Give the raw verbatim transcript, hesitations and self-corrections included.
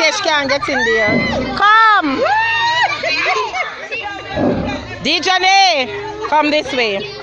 Fresh can't get in there. Come! D J, come this way.